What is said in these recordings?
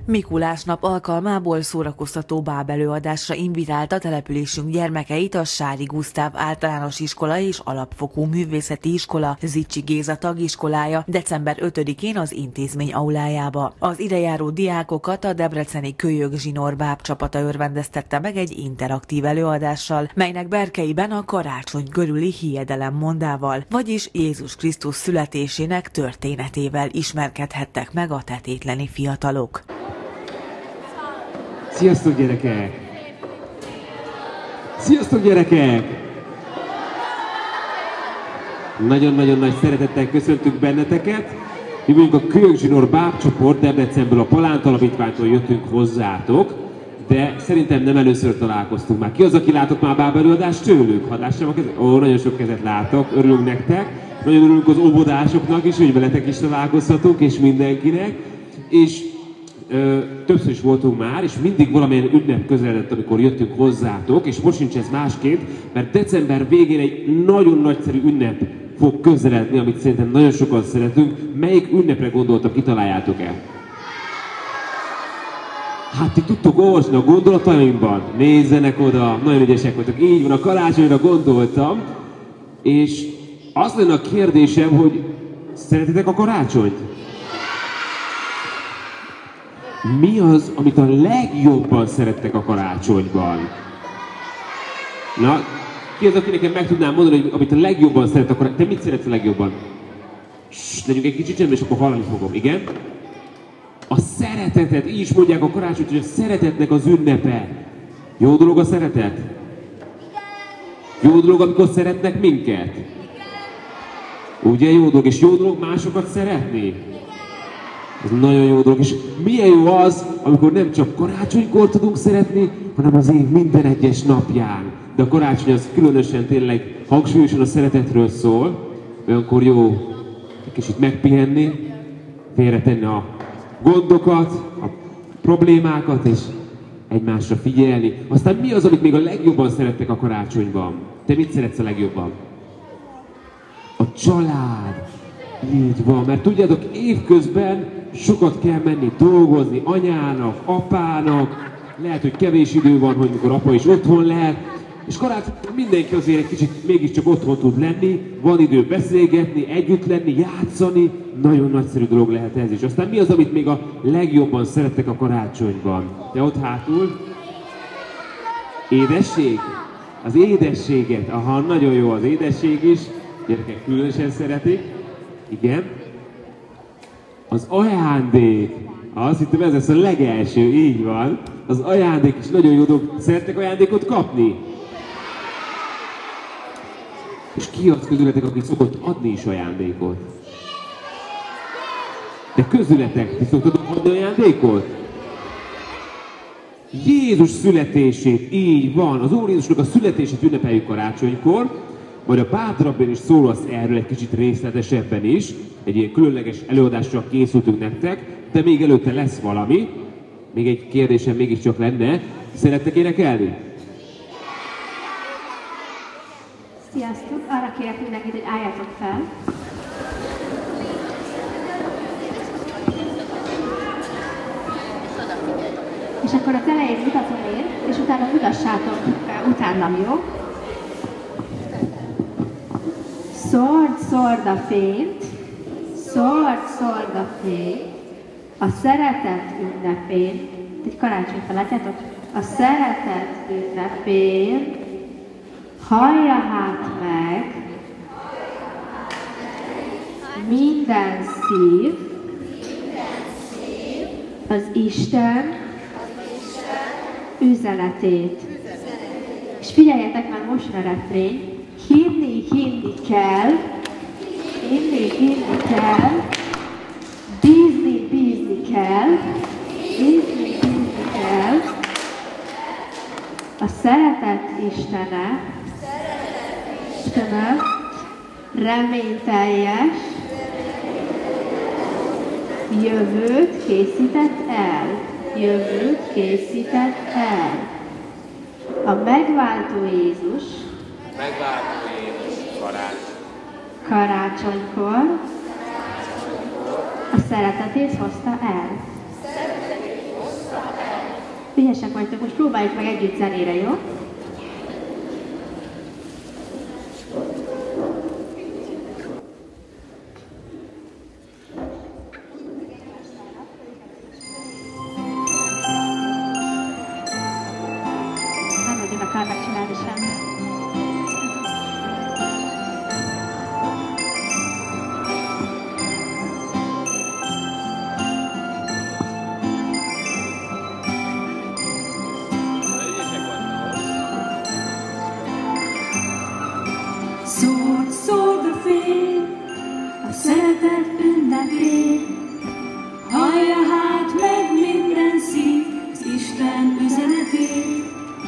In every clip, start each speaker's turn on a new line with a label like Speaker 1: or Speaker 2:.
Speaker 1: Mikulás nap alkalmából szórakoztató bábelőadásra invitálta településünk gyermekeit a Sári Gusztáv Általános Iskola és Alapfokú Művészeti Iskola Zichy Géza tagiskolája december 5-én az intézmény aulájába. Az idejáró diákokat a debreceni Kölyök Zsinór báb csapata örvendeztette meg egy interaktív előadással, melynek berkeiben a karácsony körüli hiedelemmondával, vagyis Jézus Krisztus születésének történetével ismerkedhettek meg a tetétleni fiatalok.
Speaker 2: Sziasztok, gyerekek! Sziasztok, gyerekek! Nagyon-nagyon nagy szeretettel köszöntünk benneteket. Mi vagyunk a Kölyök Zsinór bábcsoport, Debrecenből, a Palánt Alapítványtól jöttünk hozzátok, de szerintem nem először találkoztunk már. Ki az, aki látott már bábelőadást tőlük? Hadd lássam a kezet? Ó, nagyon sok kezet látok, örülünk nektek. Nagyon örülünk az óvodásoknak is, hogy veletek is találkozhatunk, és mindenkinek. És többször is voltunk már, és mindig valamilyen ünnep közeledett, amikor jöttünk hozzátok, és most nincs ez másként, mert december végén egy nagyon nagyszerű ünnep fog közeledni, amit szerintem nagyon sokan szeretünk. Melyik ünnepre gondoltam, kitaláljátok el? Hát ti tudtok olvasni a gondolataimban, nézzenek oda, nagyon ügyesek vagytok, így van, a karácsonyra gondoltam, és az lenne a kérdésem, hogy szeretitek a karácsonyt? Mi az, amit a legjobban szerettek a karácsonyban? Na, ki az, aki nekem meg tudnám mondani, hogy amit a legjobban szeret a karácsonyban? Te mit szeretsz a legjobban? Legyünk egy kicsit csendben, és akkor hallani fogom, igen? A szeretetet, így is mondják a karácsonyt, hogy a szeretetnek az ünnepe. Jó dolog a szeretet? Jó dolog, amikor szeretnek minket? Ugye jó dolog, és jó dolog másokat szeretni? Ez nagyon jó dolog, és milyen jó az, amikor nem csak karácsonykor tudunk szeretni, hanem az év minden egyes napján. De a karácsony az különösen tényleg hangsúlyosan a szeretetről szól, olyankor jó egy kicsit megpihenni, félretenni a gondokat, a problémákat, és egymásra figyelni. Aztán mi az, amit még a legjobban szerettek a karácsonyban? Te mit szeretsz a legjobban? A család. Így van, mert tudjátok, évközben sokat kell menni dolgozni anyának, apának, lehet, hogy kevés idő van, hogy mikor apa is otthon lehet, és karácsonykor mindenki azért egy kicsit mégiscsak otthon tud lenni, van idő beszélgetni, együtt lenni, játszani, nagyon nagyszerű dolog lehet ez is. Aztán mi az, amit még a legjobban szerettek a karácsonyban? Te ott hátul? Édesség? Az édességet, aha, nagyon jó az édesség is, gyerekek különösen szeretik. Igen. Az ajándék. Azt hittem, ez lesz a legelső, így van. Az ajándék is nagyon jó dolog. Szerettek ajándékot kapni? És ki az közületek, aki szokott adni is ajándékot? De közületek, ti szoktatok adni ajándékot? Jézus születését, így van. Az Úr Jézusnak a születését ünnepeljük karácsonykor. Majd a bátrabban is szólsz erről egy kicsit részletesebben is. Egy ilyen különleges előadással készültünk nektek, de még előtte lesz valami. Még egy kérdésem mégiscsak lenne. Szerettek énekelni?
Speaker 3: Sziasztok! Arra kérek mindenkit, hogy álljatok fel. És akkor az elején mutatom én, és utána mutassátok utánam, jó? Szord a fényt, szord a fény, a szeretet ünnepén, egy karácsonyfa, látjátok? A szeretet ünnepén, hallja hát meg minden szív, az Isten üzenetét. És figyeljetek már most a refrén, hinni kell, bízni kell, a szeretet Istene, reményteljes jövőt készített el. A megváltó Jézus karácsonykor a szeretetét hozta el. éhesek vagytok, most próbáljuk meg együtt zenére, jó? Nem nagyon akar megcsinálni semmit.
Speaker 4: Szórd a fény, a szeretet ünnepén, hallja hát meg minden szív az Isten üzenetét.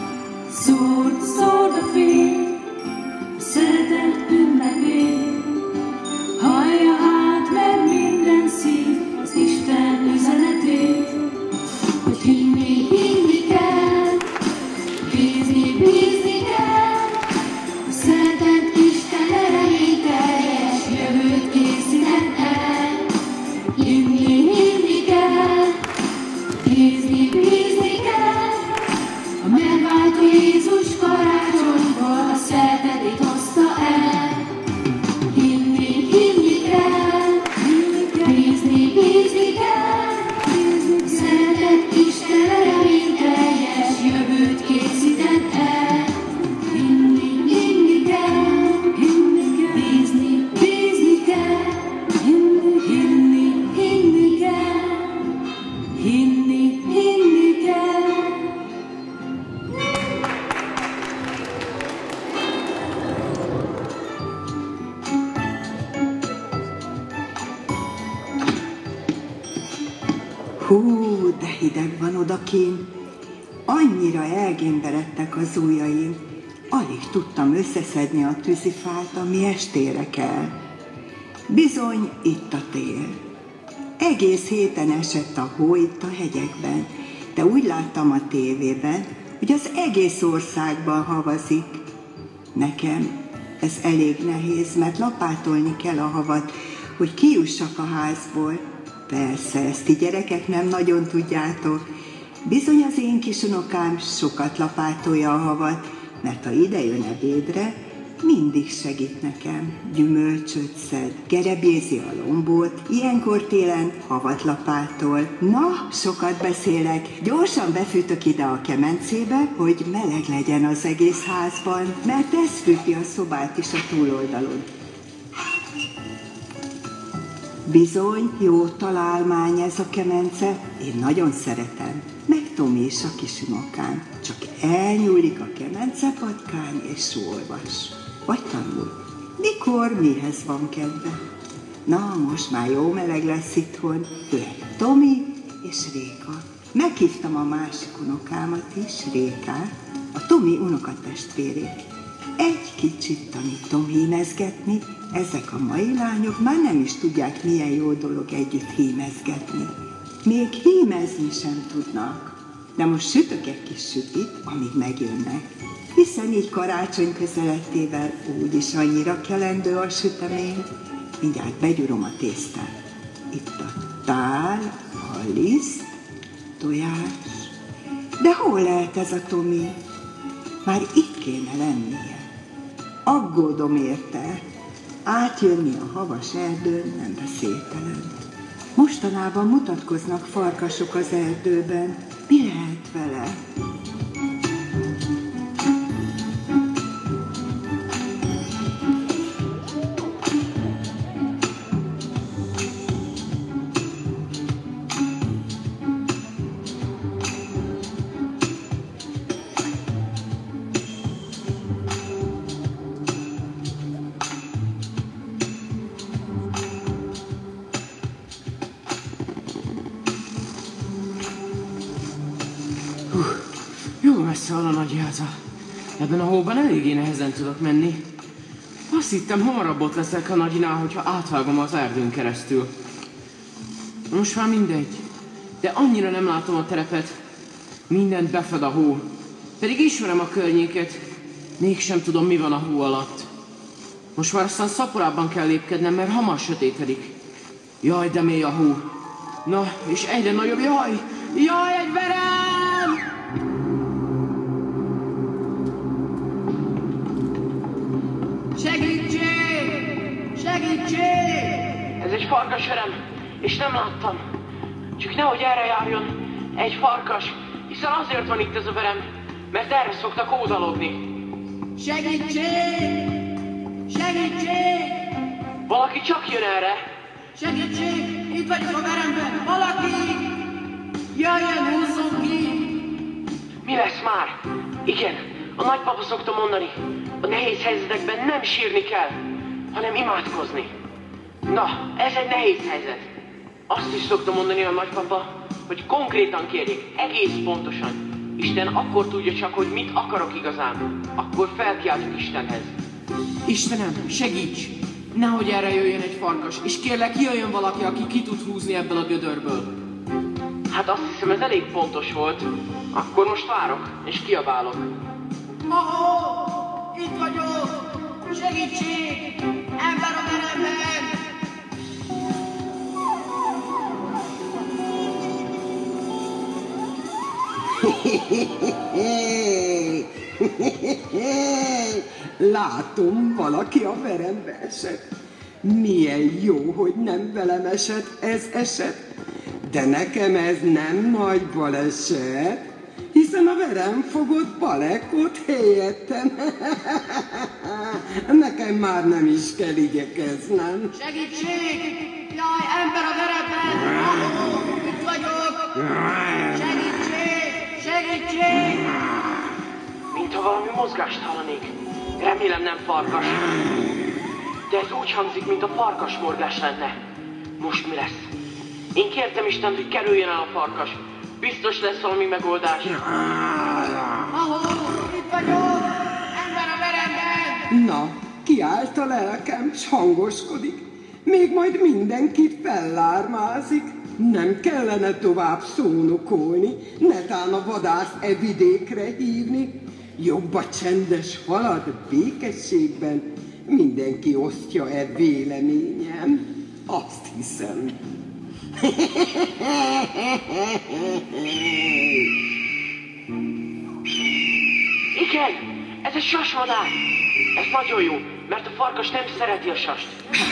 Speaker 4: Szórd a fény, a szeretet ünnepén, hallja hát meg minden szív az Isten üzenetét. Hogy hinni kell, bízni kell, a szeretet Isten erejételjes jövőt készített el. Hinni kell, bízni kell, a megváltó Jézus karácsonyból a szeretetét hozta el. Hinni kell, bízni kell, a szeretet Isten erejételjes jövőt készített el. Hinni kell, bízni kell, hinni kell, hinni kell.
Speaker 5: Hú, de hideg van odakint. Annyira elgémberedtek az ujjaim. Alig tudtam összeszedni a tűzifát, ami estére kell. Bizony, itt a tél. Egész héten esett a hó itt a hegyekben, de úgy láttam a tévében, hogy az egész országban havazik. Nekem ez elég nehéz, mert lapátolni kell a havat, hogy kijussak a házból. Persze, ezt ti gyerekek nem nagyon tudjátok. Bizony az én kis unokám sokat lapátolja a havat, mert ha ide jön ebédre, mindig segít nekem. Gyümölcsöt szed, gerebjézi a lombot, ilyenkor télen havat lapátol. Na, sokat beszélek, gyorsan befűtök ide a kemencébe, hogy meleg legyen az egész házban, mert ez fűti a szobát is a túloldalon. Bizony, jó találmány ez a kemence, én nagyon szeretem. Meg Tomi is a kisunokám, csak elnyúlik a kemencepatkán és olvas. Vagy tanul. Mikor mihez van kedve? Na, most már jó meleg lesz itthon. Jöhet Tomi és Réka. Meghívtam a másik unokámat is, Rékát, a Tomi unokatestvérét. Egy kicsit tanítom hímezgetni, ezek a mai lányok már nem is tudják, milyen jó dolog együtt hímezgetni. Még hímezni sem tudnak. De most sütök egy kis sütit, amíg megjönnek. Hiszen így karácsony közelettével úgyis annyira kelendő a sütemény. Mindjárt begyúrom a tésztát. Itt a tál, a liszt, tojás. De hol lehet ez a Tomi? Már itt kéne lennie. Aggódom érte. Átjönni a havas erdőn nem beszéltelen. Mostanában mutatkoznak farkasok az erdőben. Mi lehet vele?
Speaker 6: Jó messze van a nagyháza. Ebben a hóban eléggé nehezen tudok menni. Azt hittem, hamarabb ott leszek a nagyinál, hogyha átvágom az erdőn keresztül. Most már mindegy. De annyira nem látom a terepet. Mindent befed a hó. Pedig ismerem a környéket. Mégsem tudom, mi van a hó alatt. Most már aztán szaporában kell lépkednem, mert hamar sötétedik. Jaj, de mély a hó. Na, és egyre nagyobb, jaj! Jaj, egy verem! farkasverem, és nem láttam. Csak nehogy erre járjon egy farkas, hiszen azért van itt ez a verem, mert erre szoktak ódalogni.
Speaker 7: Segítség! Segítség!
Speaker 6: Valaki csak jön erre.
Speaker 7: Segítség! Itt vagyok a veremben! Valaki! Jöjjön, húzzon ki!
Speaker 6: Mi lesz már? Igen, a nagypapa szokta mondani, a nehéz helyzetekben nem sírni kell, hanem imádkozni. Na, ez egy nehéz helyzet. Azt is szokta mondani a nagypapa, hogy konkrétan kérjék, egész pontosan. Isten akkor tudja csak, hogy mit akarok igazán. Akkor felkiáltok Istenhez.
Speaker 7: Istenem, segíts! Nehogy erre jöjjön egy farkas, és kérlek, jöjjön valaki, aki ki tud húzni ebből a gödörből.
Speaker 6: Hát azt hiszem, ez elég pontos volt. Akkor most várok, és kiabálok.
Speaker 7: Ahó! Itt vagyok! Segítség! Ember a veremben!
Speaker 5: Látom, valaki a verembe esett. Milyen jó, hogy nem velem esett ez eset. De nekem ez nem nagy baleset, hiszen a verem fogott balekot helyettem. Nekem már nem is kell igyekeznem.
Speaker 7: Segítség! Jaj, ember a veremben! Ahó! Itt vagyok! Segítség! Segítség!
Speaker 6: Mintha valami mozgást hallanék. Remélem nem farkas. De ez úgy hangzik, mint a farkas morgás lenne. Most mi lesz? Én kértem Istent, hogy kerüljön el a farkas. Biztos lesz valami megoldás.
Speaker 7: Ahó! Itt vagyok! Ember a veremben!
Speaker 5: Na, kiállt a lelkem, s hangoskodik. Még majd mindenkit fellármázik. Nem kellene tovább szónokolni, netán a vadász e vidékre hívni. Jobb a csendes halad békességben, mindenki osztja-e véleményem? Azt hiszem.
Speaker 6: Igen, ez egy sasmadár. Ez nagyon jó, mert a farkas nem szereti a sast.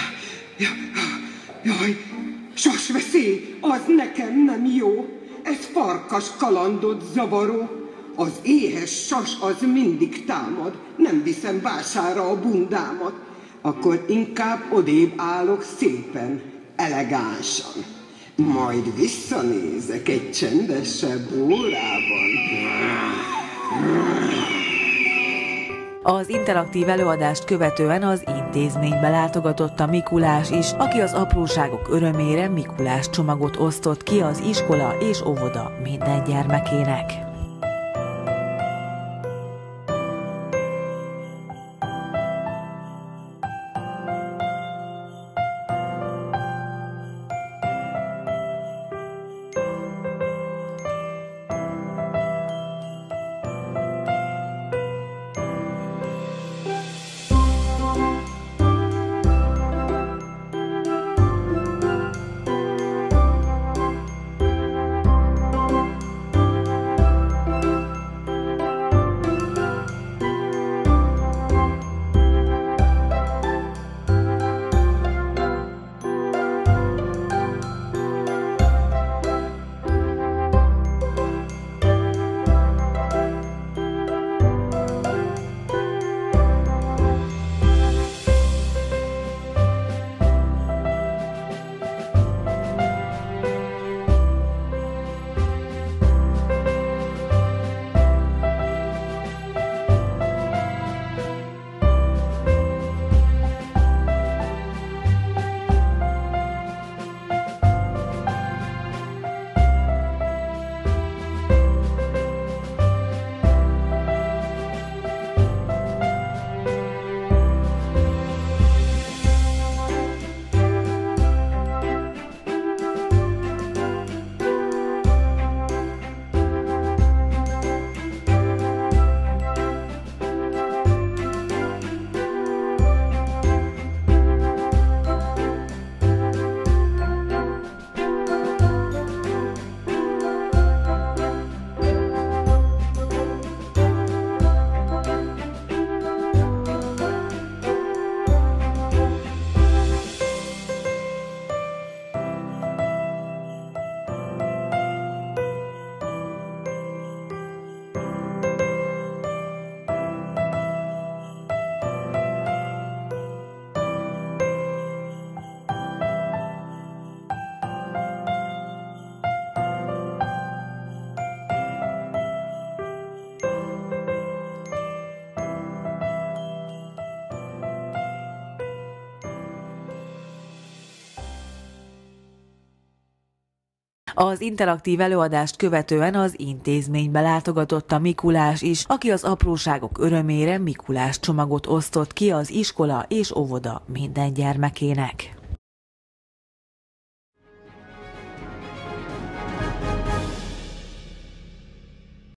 Speaker 5: Jaj, sasveszély, az nekem nem jó. Ez farkas kalandot zavaró. Az éhes sas az mindig támad, nem viszem vására a bundámat. Akkor inkább odébb állok szépen, elegánsan. Majd visszanézek egy csendesebb órában.
Speaker 1: Az interaktív előadást követően az intézménybe látogatott a Mikulás is, aki az apróságok örömére Mikulás csomagot osztott ki az iskola és óvoda minden gyermekének. Az interaktív előadást követően az intézménybe látogatott a Mikulás is, aki az apróságok örömére Mikulás csomagot osztott ki az iskola és óvoda minden gyermekének.